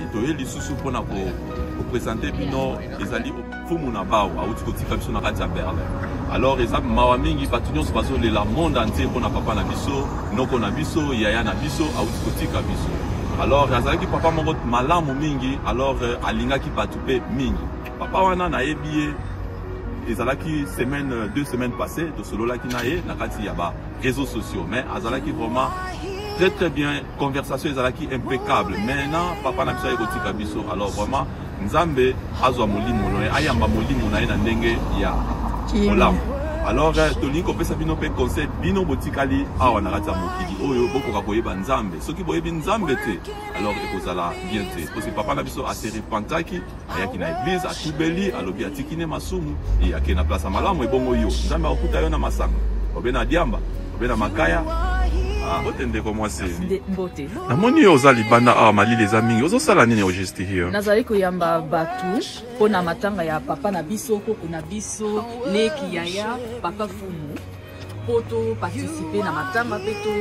toye lisusu pona ko présenter bino ezali fumu na bao auti kotika biso na kati ya Berlin. Alors eza mawa mingi batu nyonso bazolela monde entier pona papa na biso noko na biso yaya na biso auti kotika biso. Alors azalaki papa moko malamu mingi, alors alingaki batu pe mingi. Papa wana na yebi ezalaki semaine 2 semaines passées de solo la ki na ye na kati ya ba réseaux sociaux, mais azalaki vraiment très bien, conversation ezalaki impeccable. Maintenant papa na biso ekotika biso. Alors vraiment nzambe azwa molimo no ayamba molimo na ye na ndenge ya olamu. Alors tolingi kopesa bino pe conseil bino botikali awa na kati ya mokili oyo bokoka koyeba nzambe soki boyebi nzambe te alors ekozala bien te parce que papa na biso ase repentaki ayaki na église atubeli alobi atikine masumu e ake na place malamu ebongo yo nzambe akuta yo na masanga obe na diamba obe na makaya. Botende ko mwasi mbote namoni yo oza libanda awa malili eza mingi ozosala nini ojesti hiyo nazali koyamba batu mpona matanga ya papa na biso koko na biso leki yaya papa fumu po to participe na matanga mpe to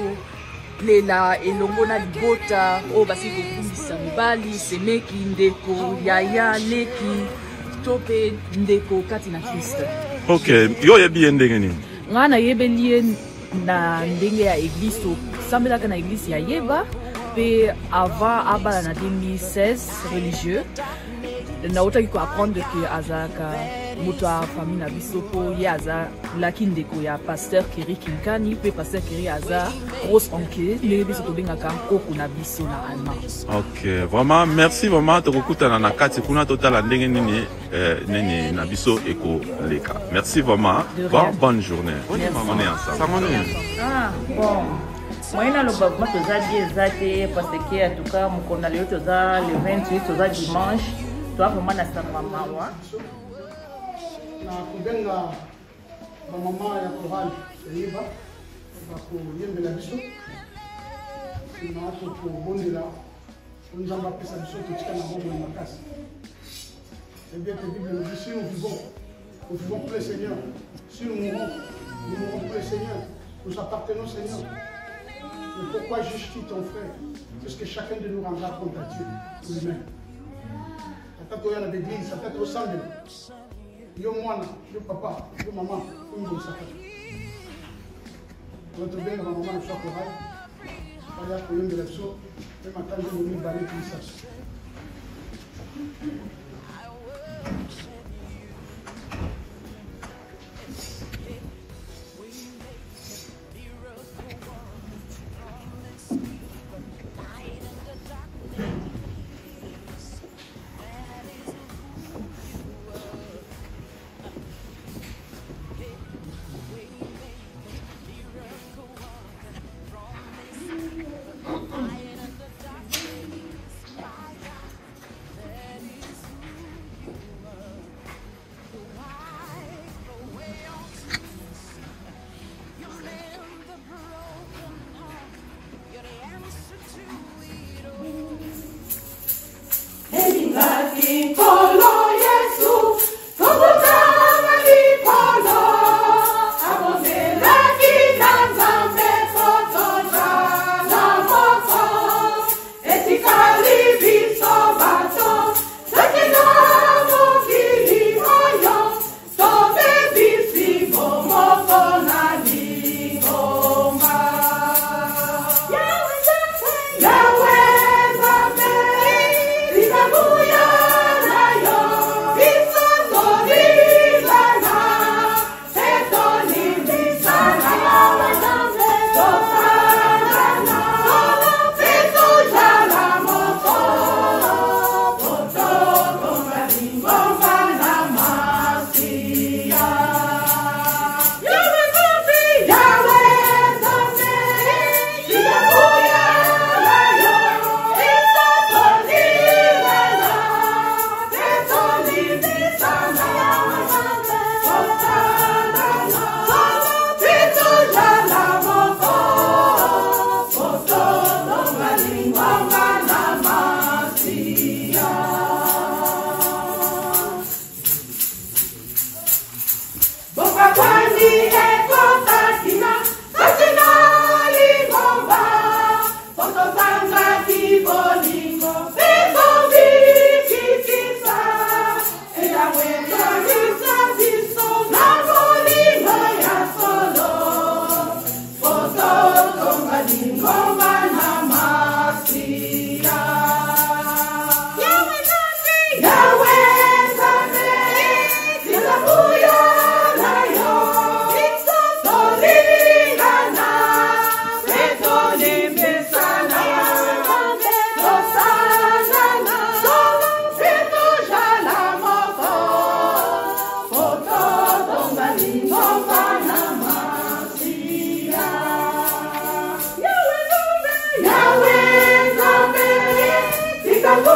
lela elongo na libota oyo basi kokumbisa mibali semeki ndeko yaya leki to mpe ndeko kati na Kristo. Ok, yo oyebi ye ndenge nini? Nga nayebeli ye na ndenge ya église sambelaka na église ya yeba pe avant abala na 2016 religieux na otaki ko apprendre que azaka moto ya famille na biso po ye aza laki ndeko ya pasteur Keri Kinkani pe pasteur Keri aza grosse oncle ndenge biso tobengaka koko na biso na allemand. Ok, vraiment merci vraiment tokokutana na kati kuna totala ndenge nini nini na biso eko leka. Merci vraiment. Bonne journée. On est ensemble. Bon. Moyena lo baba toza bien zate parce que en tout cas mukona leo toza le 28 toza dimanche toi vraiment na sangwa mawa na kubenga mama ya Korali yiba bako yembela biso na watu kubondela nzamba pesa biso tutika na bombo na makasi. Et bien que Bible nous dit si nous vivons pour le Seigneur, si nous mourons pour le Seigneur, nous appartenons au Seigneur. Mais pourquoi juges-tu ton frère? Parce que chacun de nous rendra compte à Dieu lui-même. Tata toya na l'église, tata to sambe. Yo mwana, yo papa, yo maman, yo mbo sakata. Notre bien maman na soit corail. Aya ko yende la so, et matin de nous balé comme ça.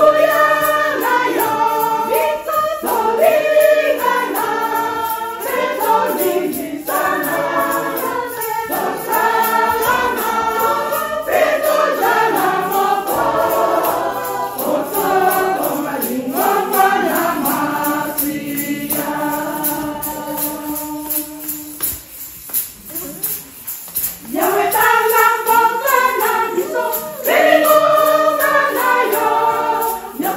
Yo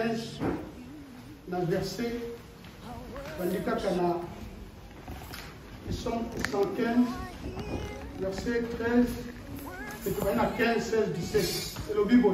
15, dans le verset, Psaume 115, verset 13, c'est 15, 16, 17. C'est le Bible.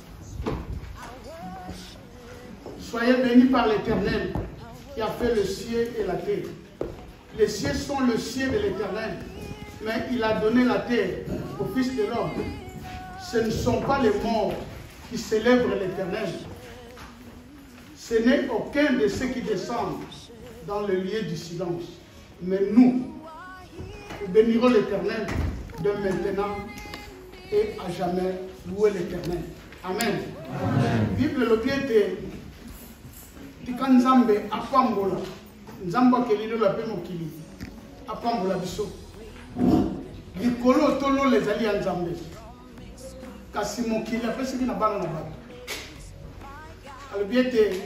Soyez bénis par l'Éternel qui a fait le ciel et la terre. Les cieux sont le ciel de l'Éternel, mais il a donné la terre au Fils de l'homme. Ce ne sont pas les morts qui célèbrent l'Éternel. Ce n'est aucun de ceux qui descendent dans le lieu du silence. Mais nous bénirons l'Éternel de maintenant et à jamais. Louer l'Éternel. Amen. Bible le pied tika nzambe apambola nzambe akelilo la pe mokili apambola biso likolo tolo lezali ya nzambe kasi mokili apesiki na bana na bato alobi ete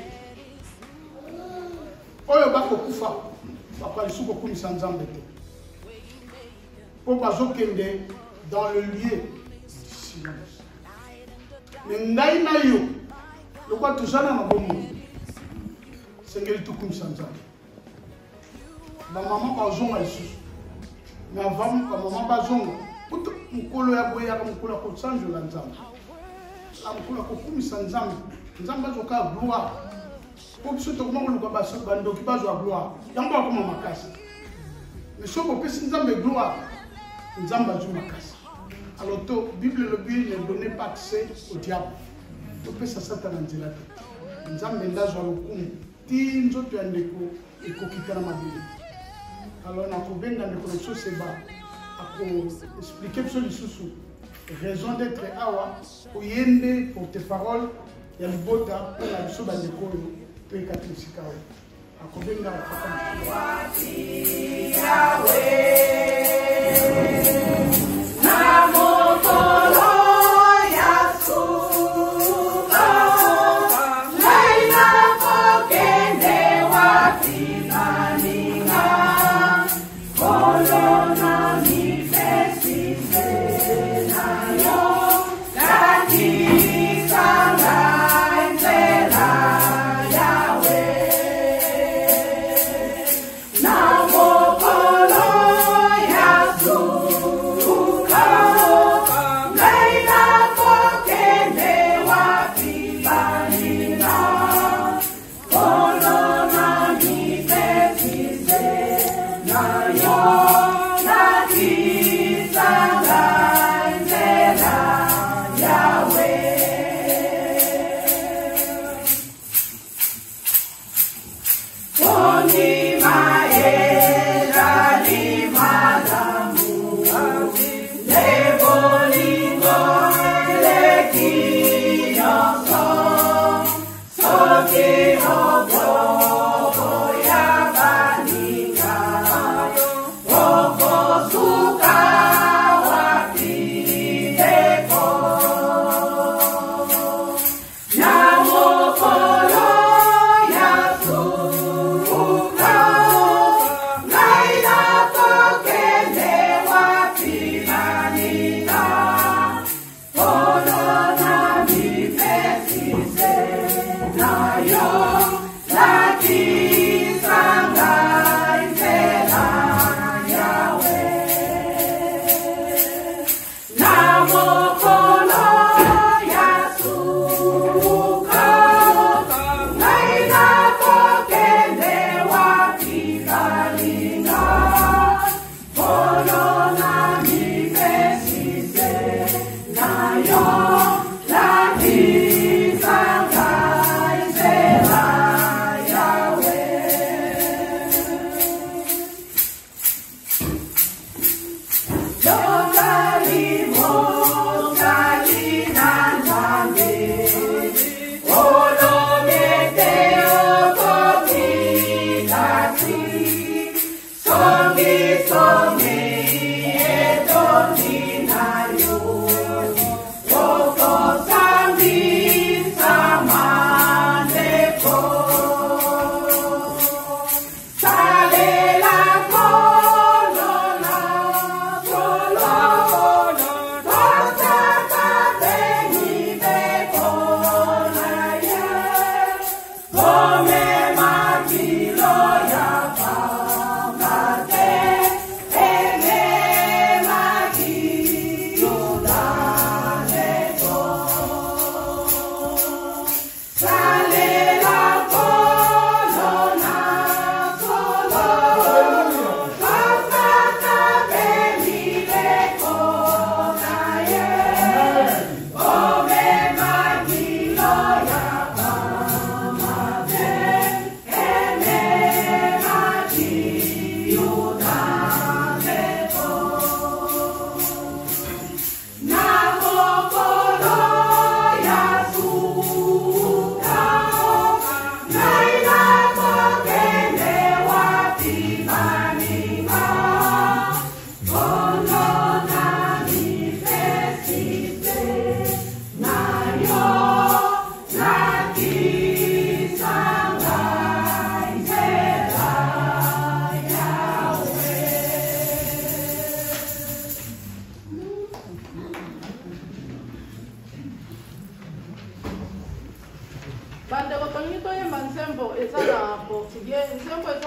oyo bakokufa bapalisuki kokumisa nzambe te mpo bazokende dans le lieu du silence. Mais ngai na yo lokwa tozana na bomoi sengeli tukumisa nzambe bamama bazonga lisusu me avant bamama bazonga kuta mokolo ya boye yaka mokolo ya kosanjola nzambe la mokolo ya kokumisa nzambe nzambe azoka gloire po biso tokoma koluka bandoki bazwa gloire yango bakoma makasi mais soki opesi nzambe gloire nzambe azwi makasi. Alors, la Bible le but ne donnait pas accès au diable. Tu peux ça Satan en dire. Nous avons des gens qui ont dit que alors, on a trouvé dans les connexions pour expliquer les raisons d'être awa, pour yende, pour tes paroles, il y a le bota, pour la chose de l'école, pour les catholiques.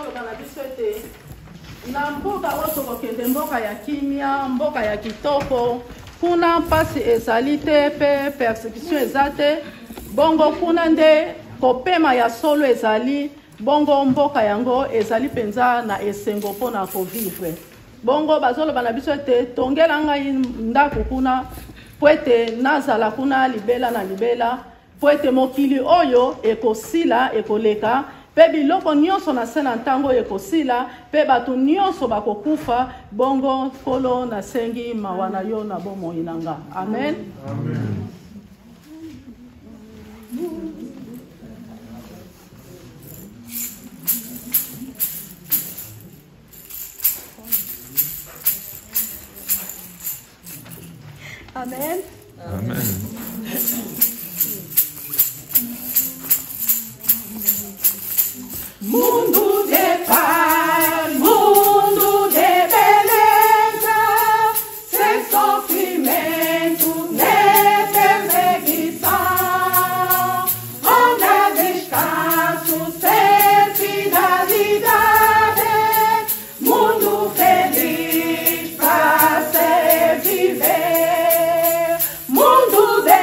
bazoloba na biso ete na mboka oyo tokokende mboka ya kimia, mboka ya kitoko, kuna mpasi ezali te mpe persécution eza te, bongo kuna nde kopema ya solo ezali, bongo mboka yango ezali mpenza na esengo mpona kovivre. Bongo bazoloba na biso ete tongela ngai ndako kuna po ete nazala kuna libela na libela, po ete mokili oyo ekosila ekoleka, pe biloko nyonso na se na ntango ekosila, pe bato nyonso bakokufa. Bongo Nkolo nasengi mawa na yo na bomoi na nga. Amen. Amen. Amen. Amen. Mundo de paz, mundo de beleza, sem sofrimento nem perseguição, onde há descanso sem finalidade, mundo feliz pra se viver, mundo de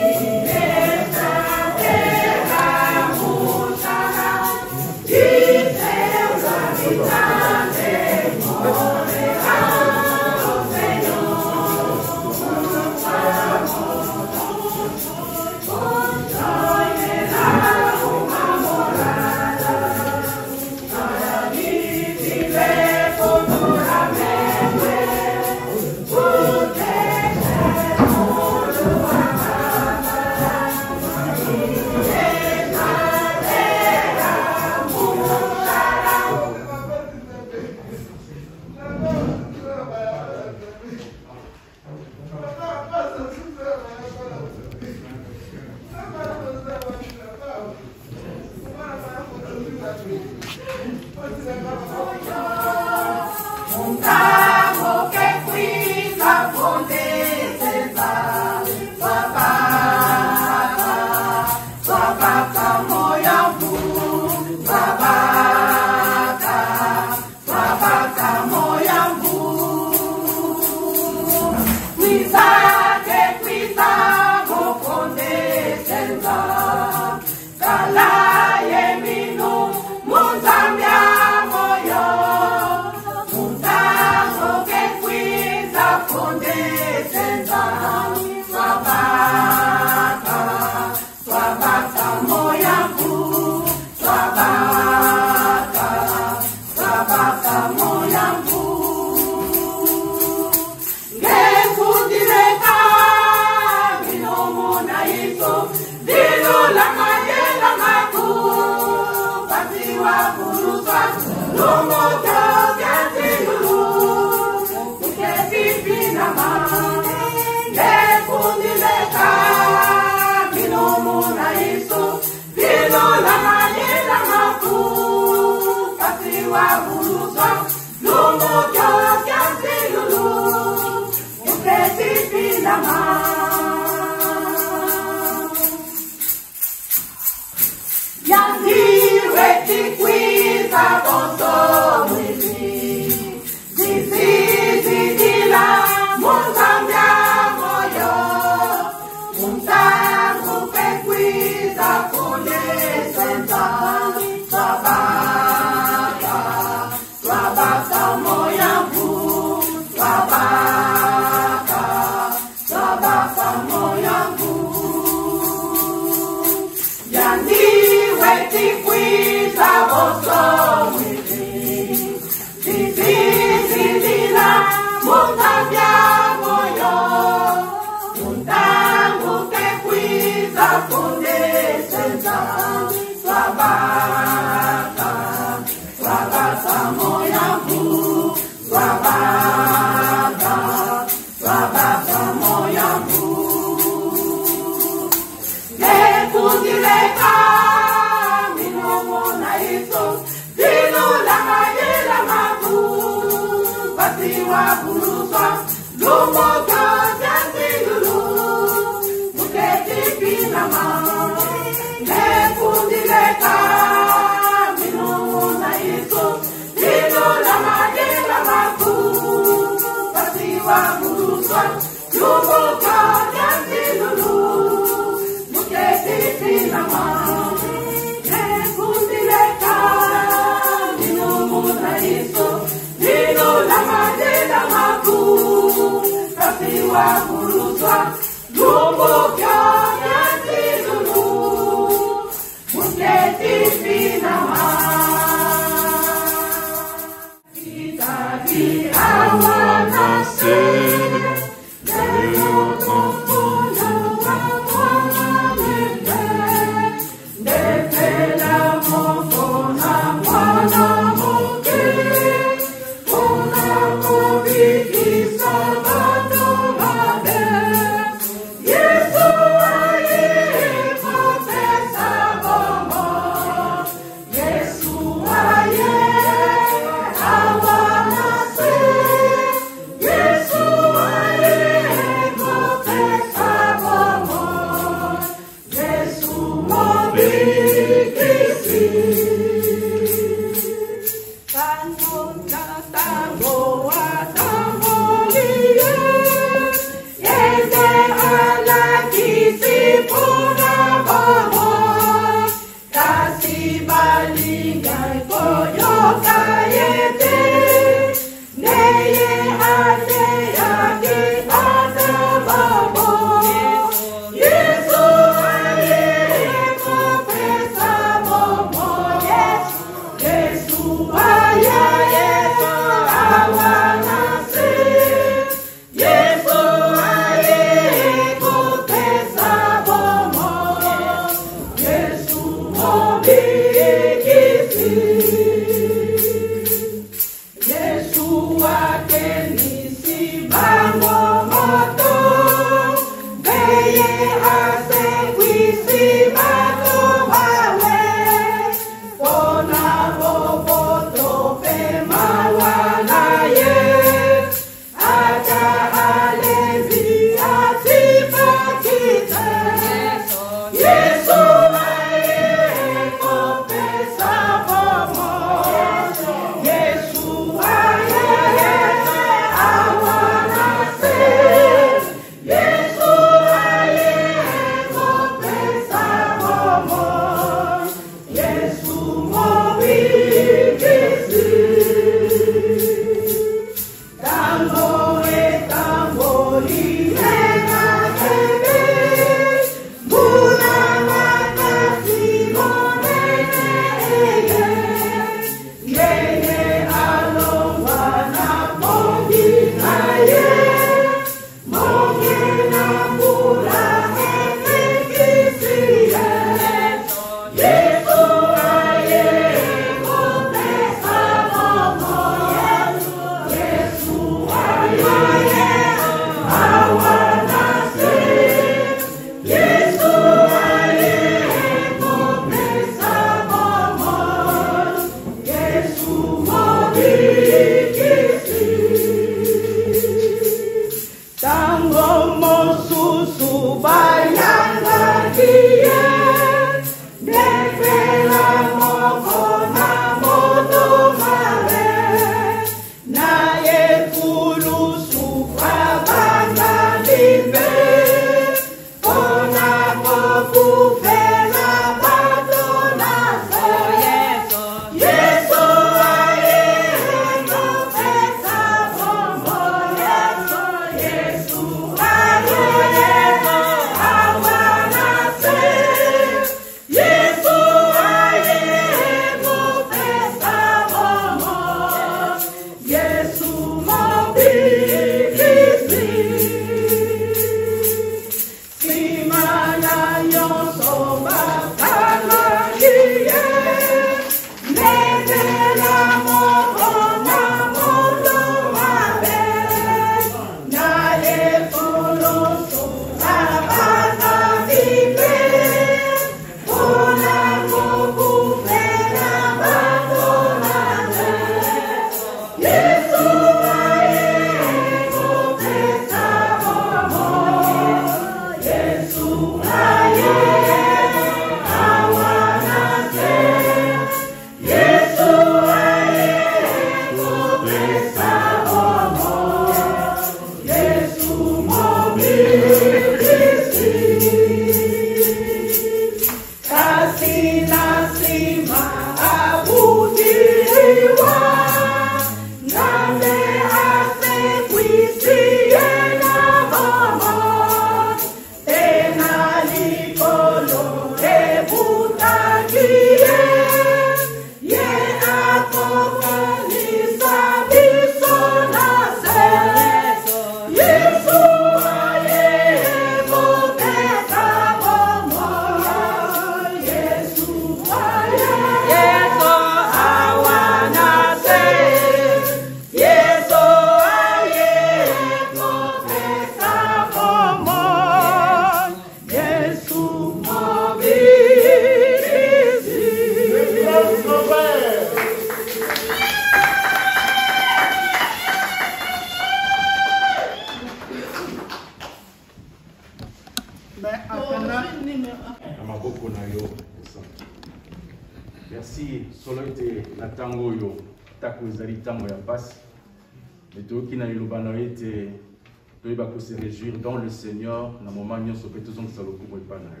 Merci, solo ete na tango yo tako ezali tango ya pasi. Mais toki na ilobana ete toyeba ko se réjouir dans le Seigneur na moment nyonso pe tozongisa lokumu epa na yo.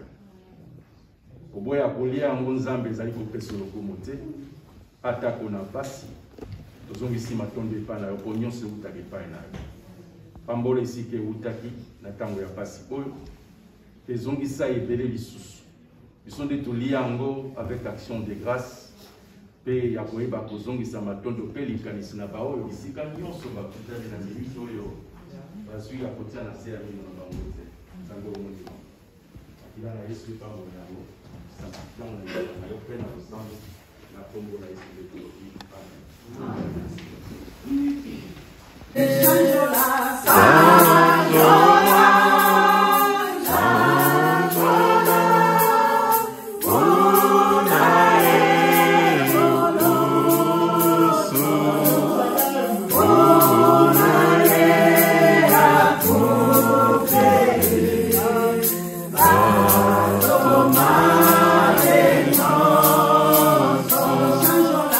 Oboya kolia yango Nzambe ezali kopesa lokumu te atako na pasi tozongisi matondo epa na yo po nyonso utaki epa na yo. Pambola esike utaki na tango ya pasi oyo tezongisa ebele lisusu. Ils sont des tuliango avec action de grâce. Pe ya koyeba kozongisa matondo pe likanisi na bao isika nyonso bakutani na minute oyo bazwi ya kotia na se ya mino na bango te. Sango mundi. Akila na Yesu pa mo yango. Sango na yo pe na kosambo na kombo na Yesu de Toloki. Amen.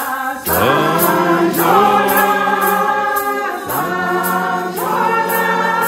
Sanjola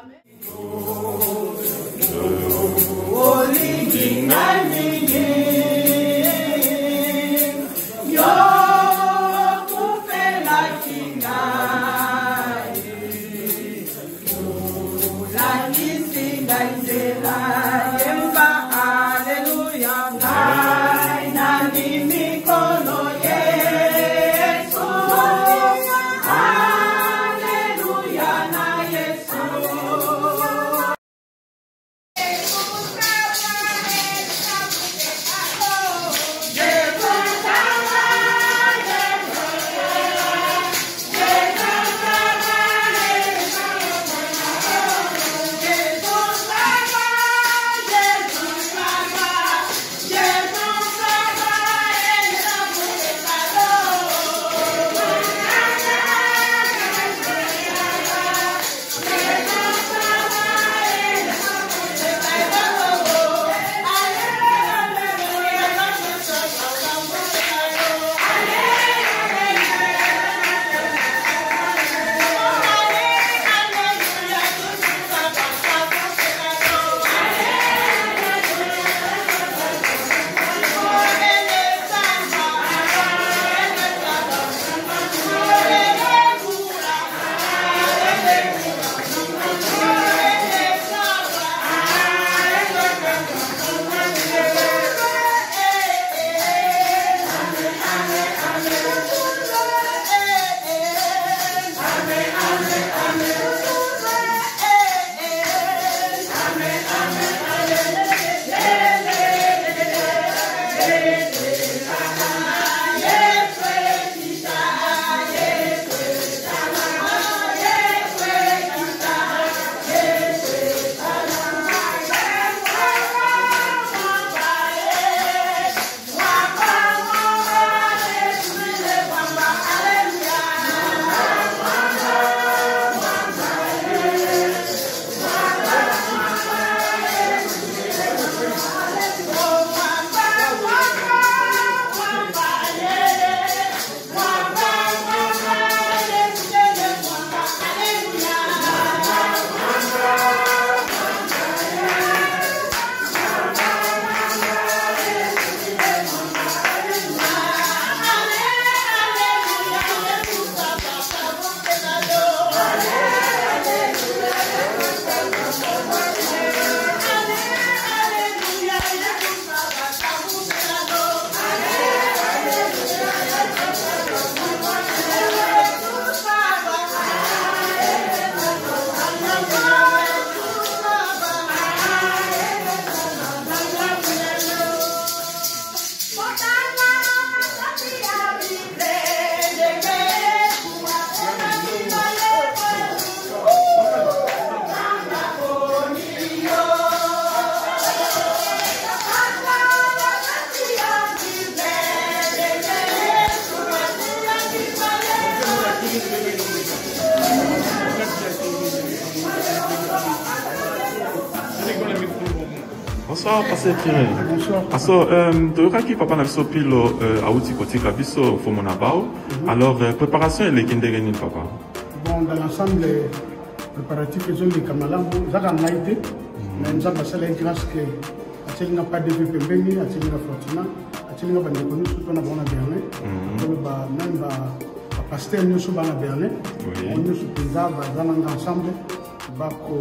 Bonsoir, Pasteur Thierry. Bonsoir. Alors, Toyokaki papa na biso pilo auti kotika biso fomona bao. Alors, préparation et l'ékinderenin papa. Bon, dans l'ensemble, les préparatifs ils ont des camalamu, zaka naïté, mais nous avons passé la grâce que atelinga pas de pembeni, atelinga fortuna, atelinga bande connu surtout na bona berné. Donc même pasteur nous sommes na berné. On nous supposons dans ensemble ba ko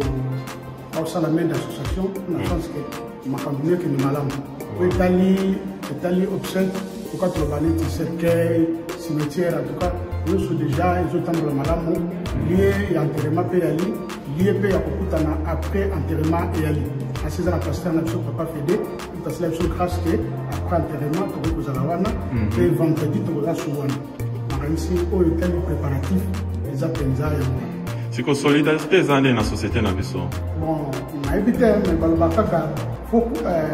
au main d'association, dans le sens que ma campagne qui est malade. Italie obsède, pourquoi tu vas aller cercueil, cimetière, en tout cas, nous sommes déjà, ils ont tant de malade, lié et enterrement et ali, lié et après enterrement et ali. À ces ans, la pasteur n'a pas fait parce que la seule grâce que après enterrement, tu vas à la wana, et vendredi, tu vas à Souwana. Même si au Italie préparatif, les appenzailles. C'est que solidarité dans la société na biso. Bon, on a évité mais balobaka faut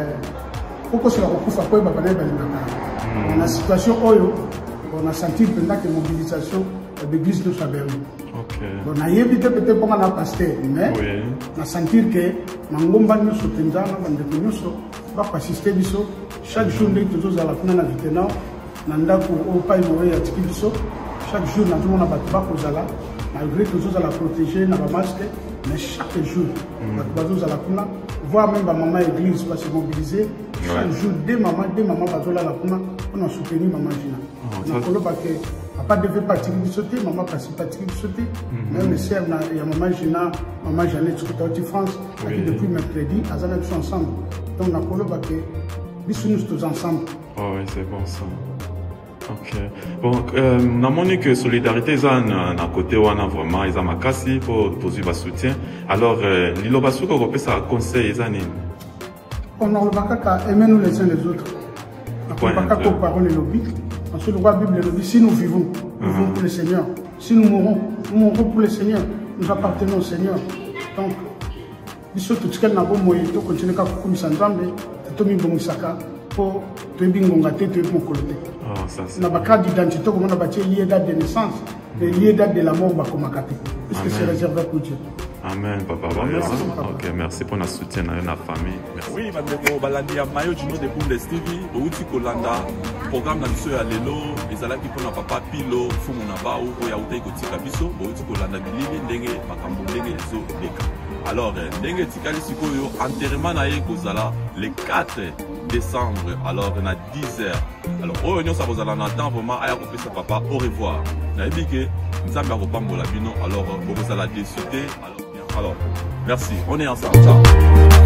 que cela recouvre après babana balibaka. On a situation oyo, on a senti pendant que mobilisation de l'église de Saberi. OK. On a évité peut-être pour un pasteur mais on a senti que mangomba nous soutenir na bande nous va assister biso chaque jour nous tous à la kuna na vitena nanda ko o pai moye ya tikibiso chaque jour na tout monde ba kozala malgré que tous à la protéger, n'a pas masque, mais chaque jour, tous à la kuna, voir même ma maman église va se mobiliser, chaque jour, des mamans, pas la kuna, on a soutenu maman Gina. On a colo parce que papa devait partir de sauter, maman passe partir de sauter, même les sœurs, il y a maman Gina, maman Jeannette, qui est en France, qui depuis mercredi, à Zanak sont ensemble. Donc on a colo parce que nous sommes tous ensemble. Oh oui, c'est bon ça. Ok. Bon, on a que solidarité, ils ont un côté où on a vraiment, ils ont ma casse pour tous les soutien. Alors, l'île Basuka, on peut ça conseil, ils ont on n'a pas qu'à aimer nous les uns les autres. On n'a pas qu'à comparer les lobbies. Ensuite, le roi Bible le dit, si nous vivons pour le Seigneur. Si nous mourons pour le Seigneur. Nous appartenons au Seigneur. Donc, il faut tout ce qu'elle n'a pas moyen de continuer à faire comme ça. Tomi Bongisaka pour Tebingonga Tete pour Coloté. Na ba carte d'identité comme on a bâti lié date de naissance, et lié date de la mort ba komakate. Est-ce que c'est réservé pour Dieu? Amen, papa. Merci. Ok, merci pour notre soutien à la famille. Merci. Oui, madame, balandi ya mayo du nom de Bumdes TV, outi kolanda programme na biso ya lelo, ezalaki pona papa Pilo, fumu na ba ou ya utai kotika biso, outi kolanda bilili ndenge makambo ndenge zo leka. Alors, ndenge tikali sikoyo enterrement na ye kozala le 4 décembre, alors na 10h. Alors, oyo nyonso akozala na temps vraiment aya kopesa papa au revoir. Nayebi ke nzambe akopambola bino, alors bokozala décidé. Alors, merci, on est ensemble. Ciao.